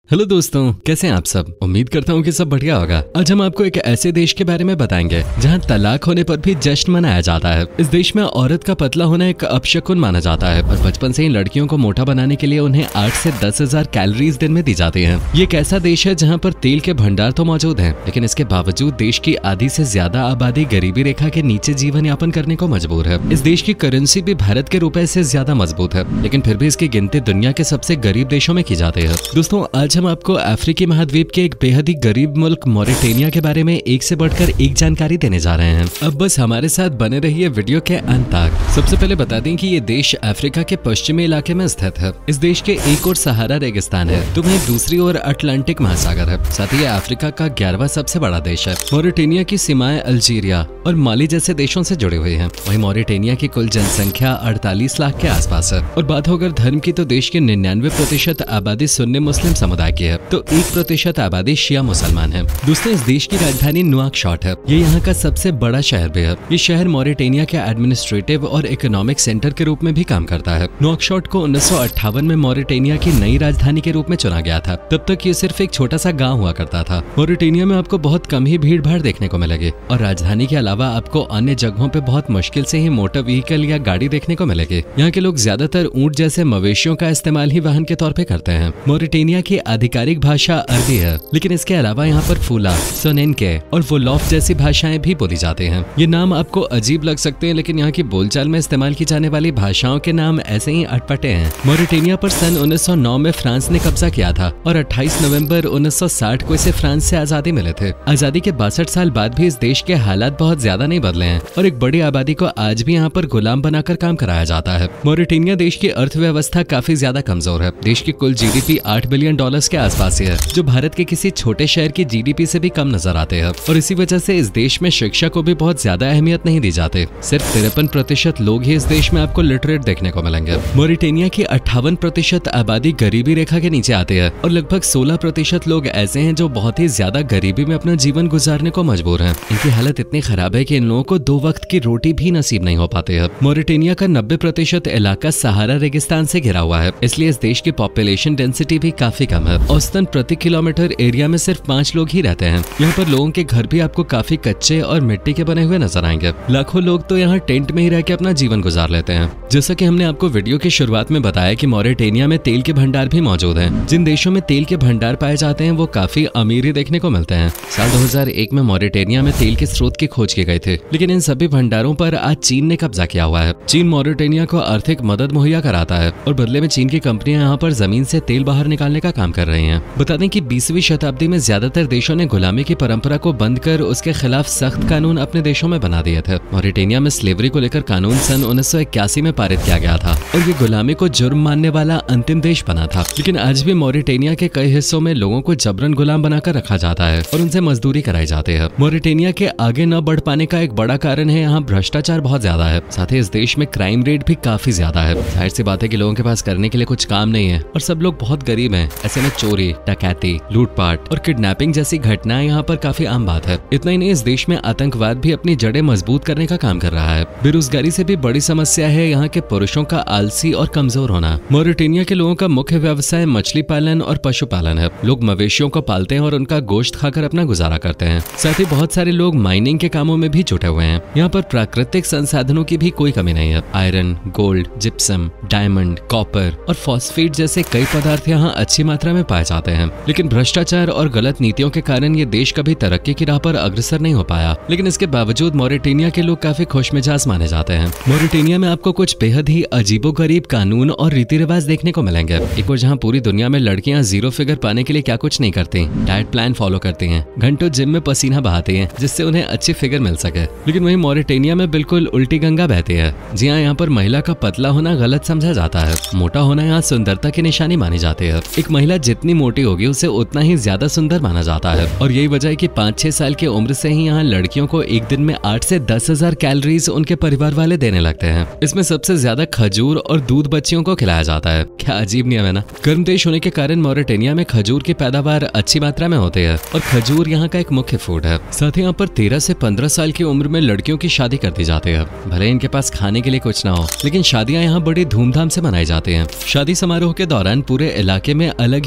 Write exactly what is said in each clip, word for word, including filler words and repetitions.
Hello दोस्तों, कैसे हैं आप सब। उम्मीद करता हूँ कि सब बढ़िया होगा। आज हम आपको एक ऐसे देश के बारे में बताएंगे जहाँ तलाक होने पर भी जश्न मनाया जाता है। इस देश में औरत का पतला होना एक अपशकुन माना जाता है और बचपन से ही लड़कियों को मोटा बनाने के लिए उन्हें आठ से दस हजार कैलोरीज दिन में दी जाती है। ये एक ऐसा देश है जहाँ पर तेल के भंडार तो मौजूद है, लेकिन इसके बावजूद देश की आधी से ज्यादा आबादी गरीबी रेखा के नीचे जीवन यापन करने को मजबूर है। इस देश की करेंसी भी भारत के रुपए से ज्यादा मजबूत है, लेकिन फिर भी इसकी गिनती दुनिया के सबसे गरीब देशों में की जाती है। दोस्तों, आज हम आपको अफ्रीकी महाद्वीप के एक बेहद ही गरीब मुल्क मॉरिटेनिया के बारे में एक से बढ़कर एक जानकारी देने जा रहे हैं। अब बस हमारे साथ बने रहिए वीडियो के अंत तक। सबसे पहले बता दें कि ये देश अफ्रीका के पश्चिमी इलाके में स्थित है। इस देश के एक ओर सहारा रेगिस्तान है तो वहीं दूसरी ओर अटलांटिक महासागर है। साथ ही अफ्रीका का ग्यारहवां सबसे बड़ा देश है। मॉरिटेनिया की सीमाएं अल्जीरिया और माली जैसे देशों से जुड़ी हुई है। वहीं मॉरिटेनिया की कुल जनसंख्या अड़तालीस लाख के आसपास है। और बात हो अगर धर्म की, तो देश की निन्यानवे प्रतिशत आबादी सुन्नी मुस्लिम समुदाय की है, तो एक प्रतिशत आबादी शिया मुसलमान है। दोस्तों, इस देश की राजधानी नुआकशॉट है। ये यहाँ का सबसे बड़ा शहर भी है। ये शहर मॉरिटेनिया के एडमिनिस्ट्रेटिव और इकोनॉमिक सेंटर के रूप में भी काम करता है। नुआकशॉट को उन्नीस सौ अट्ठावन में मॉरिटेनिया की नई राजधानी के रूप में चुना गया था। तब तक ये सिर्फ एक छोटा सा गाँव हुआ करता था। मॉरिटेनिया में आपको बहुत कम ही भीड़ भाड़ देखने को मिलेगी और राजधानी के अलावा आपको अन्य जगहों पे बहुत मुश्किल से ही मोटर व्हीकल या गाड़ी देखने को मिलेगी। यहाँ के लोग ज्यादातर ऊंट जैसे मवेशियों का इस्तेमाल ही वाहन के तौर पे करते हैं। मॉरिटेनिया की आधिकारिक भाषा अरबी है, लेकिन इसके अलावा यहाँ पर फूला, सोनेनके और वोलोफ जैसी भाषाएं भी बोली जाती हैं। ये नाम आपको अजीब लग सकते हैं, लेकिन यहाँ की बोलचाल में इस्तेमाल की जाने वाली भाषाओं के नाम ऐसे ही अटपटे हैं। मॉरिटेनिया पर सन उन्नीस सौ नौ में फ्रांस ने कब्जा किया था और अट्ठाईस नवंबर उन्नीस सौ साठ को इसे फ्रांस से आजादी मिले थे। आजादी के बासठ साल बाद भी इस देश के हालात बहुत ज्यादा नहीं बदले हैं और एक बड़ी आबादी को आज भी यहाँ पर गुलाम बनाकर काम कराया जाता है। मॉरिटेनिया देश की अर्थव्यवस्था काफी ज्यादा कमजोर है। देश की कुल जीडीपी आठ बिलियन डॉलर्स के आसपास है, जो भारत के किसी छोटे शहर की जीडीपी से भी कम नजर आते हैं। और इसी वजह से इस देश में शिक्षा को भी बहुत ज्यादा अहमियत नहीं दी जाती। सिर्फ तिरपन प्रतिशत लोग ही इस देश में आपको लिटरेट देखने को मिलेंगे। मॉरिटेनिया की अट्ठावन प्रतिशत आबादी गरीबी रेखा के नीचे आती है और लगभग सोलह प्रतिशत लोग ऐसे हैं जो बहुत ही ज्यादा गरीबी में अपना जीवन गुजारने को मजबूर हैं। इनकी हालत इतनी खराब है कि इन लोगों को दो वक्त की रोटी भी नसीब नहीं हो पाती है। मॉरिटेनिया का नब्बे प्रतिशत इलाका सहारा रेगिस्तान से घिरा हुआ है, इसलिए इस देश की पॉपुलेशन डेंसिटी भी काफी कम है। औसतन प्रति किलोमीटर एरिया में सिर्फ पाँच लोग ही रहते हैं। यहाँ पर लोगों के घर भी आपको काफी कच्चे और मिट्टी के बने हुए नजर आएंगे। लाखों लोग तो यहाँ टेंट में ही रह के अपना जीवन गुजार लेते हैं। जैसा कि हमने आपको वीडियो की शुरुआत में बताया कि मॉरिटेनिया में तेल के भंडार भी मौजूद हैं। जिन देशों में तेल के भंडार पाए जाते हैं वो काफी अमीर ही देखने को मिलते हैं। साल दो हज़ार एक में मॉरिटेनिया में तेल के स्रोत की खोज की गई थी, लेकिन इन सभी भंडारों पर आज चीन ने कब्जा किया हुआ है। चीन मॉरिटेनिया को आर्थिक मदद मुहैया कराता है और बदले में चीन की कंपनियां यहाँ पर जमीन से तेल बाहर निकालने का काम कर रही हैं। बता दें कि बीसवीं शताब्दी में ज्यादातर देशों ने गुलामी की परंपरा को बंद कर उसके खिलाफ सख्त कानून अपने देशों में बना दिए थे। मॉरिटेनिया में स्लेवरी को लेकर कानून सन उन्नीस सौ इक्यासी में पारित किया गया था और ये गुलामी को जुर्म मानने वाला अंतिम देश बना था। लेकिन आज भी मॉरिटेनिया के कई हिस्सों में लोगों को जबरन गुलाम बनाकर रखा जाता है और उनसे मजदूरी कराई जाती है। मॉरिटेनिया के आगे न बढ़ पाने का एक बड़ा कारण है यहाँ भ्रष्टाचार बहुत ज्यादा है। साथ ही इस देश में क्राइम रेट भी काफी ज्यादा है। जाहिर सी बात है कि लोगों के पास करने के लिए कुछ काम नहीं है और सब लोग बहुत गरीब हैं। ऐसे में चोरी, डकैती, लूटपाट और किडनैपिंग जैसी घटनाएं यहाँ पर काफी आम बात है। इतना ही नहीं, इस देश में आतंकवाद भी अपनी जड़ें मजबूत करने का काम कर रहा है। बेरोजगारी से भी बड़ी समस्या है यहाँ के पुरुषों का आलसी और कमजोर होना। मॉरिटेनिया के लोगों का मुख्य व्यवसाय मछली पालन और पशुपालन है। लोग मवेशियों को पालते हैं और उनका गोश्त खाकर अपना गुजारा करते हैं। साथ ही बहुत सारे लोग माइनिंग के कामों में भी जुटे हुए हैं। यहाँ पर प्राकृतिक संसाधनों की भी कोई कमी नहीं है। Iron, gold, gypsum, diamond, copper और फॉस्फेट जैसे कई पदार्थ यहाँ अच्छी मात्रा में पाए जाते हैं। लेकिन भ्रष्टाचार और गलत नीतियों के कारण ये देश कभी तरक्की की राह पर अग्रसर नहीं हो पाया। लेकिन इसके बावजूद मॉरिटेनिया के लोग काफी खुशमिजाज माने जाते हैं। मॉरिटेनिया में आपको कुछ बेहद ही अजीबोगरीब कानून और रीति रिवाज देखने को मिलेंगे। एक और जहाँ पूरी दुनिया में लड़कियां जीरो फिगर पाने के लिए क्या कुछ नहीं करती, डाइट प्लान फॉलो करती हैं, घंटों जिम में पसीना बहाती हैं जिससे उन्हें अच्छी फिगर मिल सके। लेकिन वहीं मॉरिटेनिया में बिल्कुल उल्टी गंगा बहती है। जी हाँ, यहाँ पर महिला का पतला होना गलत समझा जाता है। मोटा होना यहाँ सुंदरता की निशानी मानी जाती है। एक महिला जितनी मोटी होगी उसे उतना ही ज्यादा सुंदर माना जाता है और यही वजह है कि पाँच छह साल की उम्र से ही यहाँ लड़कियों को एक दिन में आठ से दस हजार कैलोरीज उनके परिवार वाले देने लगते हैं। इसमें सबसे ज्यादा खजूर और दूध बच्चियों को खिलाया जाता है। क्या अजीब नियम है ना। गर्म देश होने के कारण मॉरिटेनिया में खजूर की पैदावार अच्छी मात्रा में होती है और खजूर यहाँ का एक मुख्य फूड है। साथ ही यहाँ पर तेरह से पंद्रह साल की उम्र में लड़कियों की शादी कर दी जाती है। भले इनके पास खाने के लिए कुछ ना हो, लेकिन शादियां यहाँ बड़ी धूमधाम से मनाई जाती हैं। शादी समारोह के दौरान पूरे इलाके में अलग ही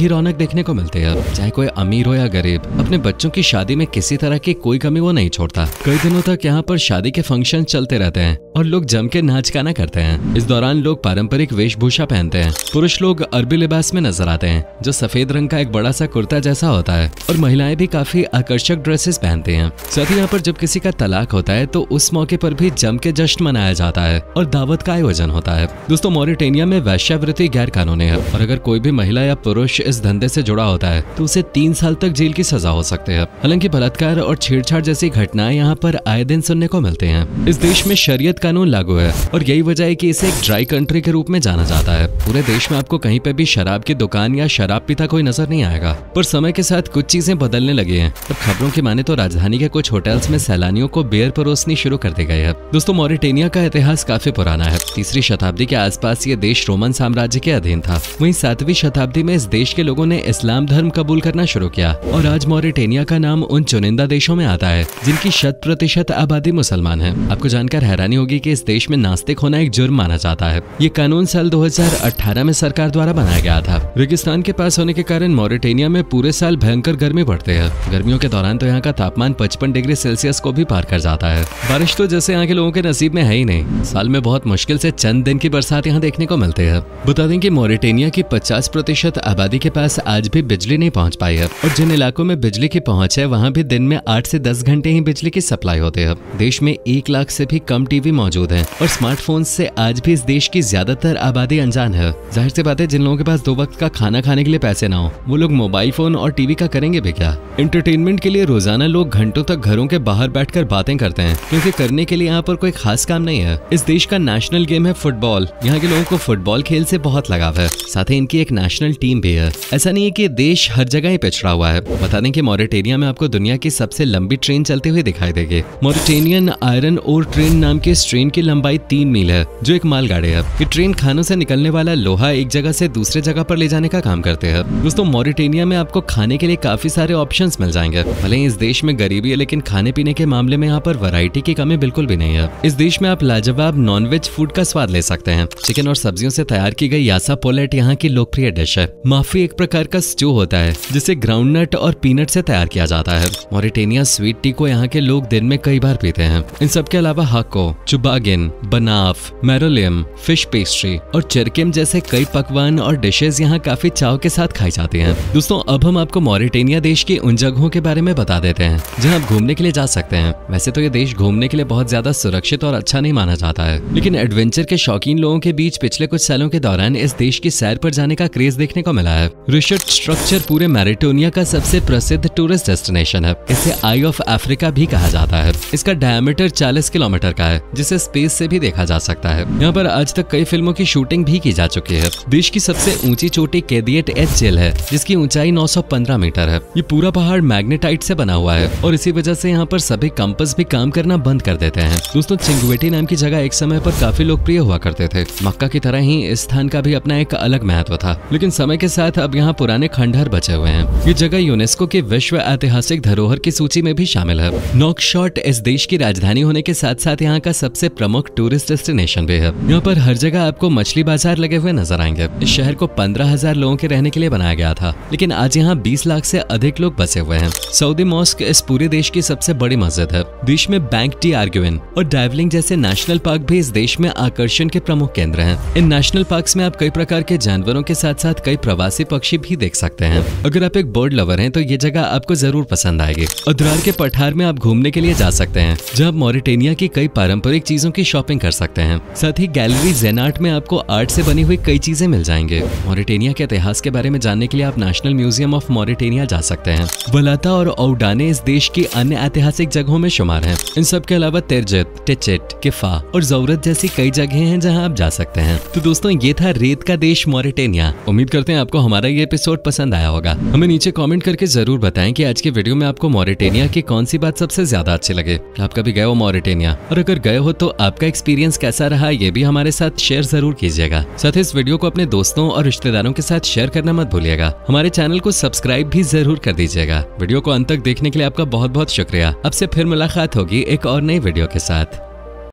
रौनक देखने को मिलती है। चाहे कोई अमीर हो या गरीब, अपने बच्चों की शादी में किसी तरह की कोई कमी वो नहीं छोड़ता। कई दिनों तक यहाँ पर शादी के फंक्शन चलते रहते हैं और लोग जम के नाच गाना करते हैं। इस दौरान लोग पारंपरिक वेशभूषा पहनते हैं। पुरुष लोग अरबी लिबास में नजर आते हैं, जो सफेद रंग का एक बड़ा सा कुर्ता जैसा होता है, और महिलाएं भी काफी आकर्षक ड्रेसेस पहनती हैं। साथ ही यहाँ पर जब किसी का तलाक होता है तो उस मौके पर भी जम के जश्न मनाया जाता है और दावत का आयोजन होता है। दोस्तों, मॉरिटेनिया में वेश्यावृत्ति गैर कानूनी है और अगर कोई भी महिला या पुरुष इस धंधे से जुड़ा होता है तो उसे तीन साल तक जेल की सजा हो सकती है। हालांकि बलात्कार और छेड़छाड़ जैसी घटनाएं यहाँ पर आए दिन सुनने को मिलते हैं। इस देश में शरीयत कानून लागू है और यही वजह है कि इसे एक ड्राई कंट्री के रूप में जाना जाता है। पूरे देश में आपको कहीं पे भी शराब की दुकान या शराब पीता कोई नजर नहीं आएगा, पर समय के साथ कुछ चीजें बदलने लगी हैं। और खबरों की माने तो राजधानी के कुछ होटल्स में सैलानियों को बियर परोसनी शुरू कर दी गई है। दोस्तों, मॉरिटेनिया का इतिहास काफी पुराना है। तीसरी शताब्दी के आसपास ये देश रोमन साम्राज्य के अधीन था। वहीं सातवीं शताब्दी में इस देश के लोगों ने इस्लाम धर्म कबूल करना शुरू किया और आज मॉरिटेनिया का नाम उन चुनिंदा देशों में आता है जिनकी शत प्रतिशत आबादी मुसलमान है। आपको जानकर हैरानी होगी कि इस देश में नास्तिक होना एक जुर्म माना जाता है। ये कानून साल दो हज़ार अठारह में सरकार द्वारा बनाया गया था। रेगिस्तान के पास होने के कारण मॉरिटेनिया में पूरे साल भयंकर गर्मी पड़ती है। गर्मियों के दौरान तो यहाँ का तापमान पचपन डिग्री सेल्सियस को भी पार कर जाता है। बारिश तो जैसे यहाँ के लोगों के नसीब में है ही नहीं। साल में बहुत मुश्किल से चंद दिन की बरसात यहाँ देखने को मिलती है। बता दें कि मॉरिटेनिया की पचास प्रतिशत आबादी के पास आज भी बिजली नहीं पहुँच पाई है और जिन इलाकों में बिजली की पहुँच है वहाँ भी दिन में आठ से दस घंटे ही बिजली की सप्लाई होती है। देश में एक लाख से भी कम टीवी मौजूद है और स्मार्टफोन से आज भी इस देश की ज्यादातर आबादी अनजान है। जाहिर सी बात है, जिन लोगों के पास दो वक्त का खाना खाने के लिए पैसे ना हो वो लोग मोबाइल फोन और टीवी का करेंगे भी क्या। एंटरटेनमेंट के लिए रोजाना लोग घंटों तक घरों के बाहर बैठकर बातें करते हैं क्योंकि करने के लिए यहाँ पर कोई खास काम नहीं है। इस देश का नेशनल गेम है फुटबॉल। यहाँ के लोगों को फुटबॉल खेल से बहुत लगाव है। साथ ही इनकी एक नेशनल टीम भी है। ऐसा नहीं है कि देश हर जगह ही पिछड़ा हुआ है। बता दें कि मॉरिटेनिया में आपको दुनिया की सबसे लंबी ट्रेन चलती हुई दिखाई देगी। मॉरिटेनियन आयरन ओर ट्रेन नाम की इस ट्रेन की लंबाई तीन मील है, जो एक मालगाड़ी है। ये ट्रेन खानों से निकलने वाला लोहा एक जगह से दूसरे जगह पर ले जाने का काम करते हैं। दोस्तों, मॉरिटेनिया में आपको खाने के लिए काफी सारे ऑप्शंस मिल जाएंगे। भले ही इस देश में गरीबी है, लेकिन खाने पीने के मामले में यहाँ पर वैरायटी की कमी बिल्कुल भी नहीं है। इस देश में आप लाजवाब नॉनवेज फूड का स्वाद ले सकते हैं। चिकन और सब्जियों से तैयार की गई यासा पोलेट यहाँ की लोकप्रिय डिश है। माफी एक प्रकार का स्ट्यू होता है जिसे ग्राउंडनट और पीनट से तैयार किया जाता है। मॉरिटेनिया स्वीट टी को यहाँ के लोग दिन में कई बार पीते हैं। इन सब के अलावा हाको, चुबागिन, बनाफ, मेरोलियम, फिश पेस्ट्री और चरकिम जैसे कई पकवान और डिशेज यहाँ काफी चाव के साथ खाई जाती हैं। दोस्तों, अब हम आपको मॉरिटेनिया देश की उन जगहों के बारे में बता देते हैं जहाँ आप घूमने के लिए जा सकते हैं। वैसे तो ये देश घूमने के लिए बहुत ज्यादा सुरक्षित और अच्छा नहीं माना जाता है, लेकिन एडवेंचर के शौकीन लोगों के बीच पिछले कुछ सालों के दौरान इस देश की सैर पर जाने का क्रेज देखने को मिला है। रिचर्ड स्ट्रक्चर पूरे मैरिटोनिया का सबसे प्रसिद्ध टूरिस्ट डेस्टिनेशन है। इसे आई ऑफ अफ्रीका भी कहा जाता है। इसका डायमीटर चालीस किलोमीटर का है, जिसे स्पेस से भी देखा जा सकता है। यहाँ पर आज तक कई फिल्मों की शूटिंग भी की जा चुकी है। देश की सबसे ऊंची चोटी कैदिएट एच जेल है, जिसकी ऊंचाई नौ सौ पंद्रह मीटर है। ये पूरा पहाड़ मैग्नेटाइट से बना हुआ है और इसी वजह से यहाँ पर सभी कंपास भी काम करना बंद कर देते हैं। दोस्तों, चिंगवेटी नाम की जगह एक समय पर काफी लोकप्रिय हुआ करते थे। मक्का की तरह ही इस स्थान का भी अपना एक अलग महत्व था, लेकिन समय के साथ अब यहाँ पुराने खंडहर बचे हुए हैं। ये जगह यूनेस्को की विश्व ऐतिहासिक धरोहर की सूची में भी शामिल है। नौकशॉट इस देश की राजधानी होने के साथ साथ यहाँ का सबसे प्रमुख टूरिस्ट डेस्टिनेशन भी है। यहाँ पर हर जगह आपको मछली बाजार लगे हुए नजर आएंगे। इस शहर को पंद्रह हजार लोगों के रहने के लिए बनाया गया था, लेकिन आज यहाँ बीस लाख से अधिक लोग बसे हुए हैं। सऊदी मॉस्क इस पूरे देश की सबसे बड़ी मस्जिद है। देश में बैंक टी आर्गुइन और डाइवलिंग जैसे नेशनल पार्क भी इस देश में आकर्षण के प्रमुख केंद्र हैं। इन नेशनल पार्क्स में आप कई प्रकार के जानवरों के साथ साथ कई प्रवासी पक्षी भी देख सकते हैं। अगर आप एक बर्ड लवर हैं तो ये जगह आपको जरूर पसंद आएगी। अदरार के पठार में आप घूमने के लिए जा सकते हैं, जहाँ आप मॉरिटेनिया की कई पारंपरिक चीजों की शॉपिंग कर सकते हैं। साथ ही गैलरी जेनार्ट में आपको आर्ट से बनी हुई कई चीजें मिल जाएंगे। मॉरिटेनिया के इतिहास के बारे में जानने के लिए आप नेशनल म्यूजियम ऑफ मॉरिटेनिया जा सकते हैं। वलाता और औडाने इस देश की अन्य ऐतिहासिक जगहों में शुमार हैं। इन सब के अलावा तिरजित, टिचिट, किफा और जौरत जैसी कई जगह हैं जहां आप जा सकते हैं। तो दोस्तों, ये था रेत का देश मॉरिटेनिया। उम्मीद करते हैं आपको हमारा ये एपिसोड पसंद आया होगा। हमें नीचे कमेंट करके जरूर बताएं कि आज के वीडियो में आपको मॉरिटेनिया की कौन सी बात सबसे ज्यादा अच्छी लगे। आप कभी गए हो मॉरिटेनिया, और अगर गए हो तो आपका एक्सपीरियंस कैसा रहा ये भी हमारे साथ शेयर जरूर कीजिएगा। साथ ही इस वीडियो को अपने दोस्तों और रिश्तेदारों के साथ शेयर करना मत भूलिएगा। हमारे चैनल को सब्सक्राइब भी जरूर कर दीजिएगा। वीडियो को अंत तक देखने के लिए आपका बहुत बहुत शुक्रिया। अब से फिर मुलाकात होगी एक और नई वीडियो के साथ।